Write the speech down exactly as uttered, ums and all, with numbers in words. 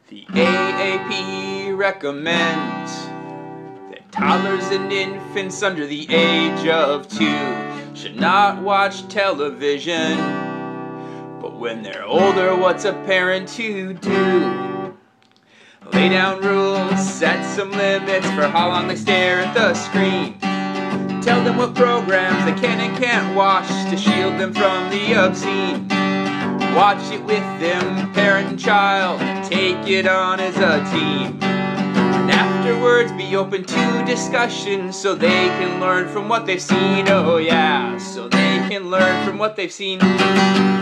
The A A P recommends that toddlers and infants under the age of two should not watch television. But when they're older, what's a parent to do? Lay down rules, set some limits for how long they stare at the screen. Tell them what programs they can and can't watch to shield them from the obscene. Watch it with them, parent and child, take it on as a team. And afterwards be open to discussion so they can learn from what they've seen. Oh yeah, so they can learn from what they've seen.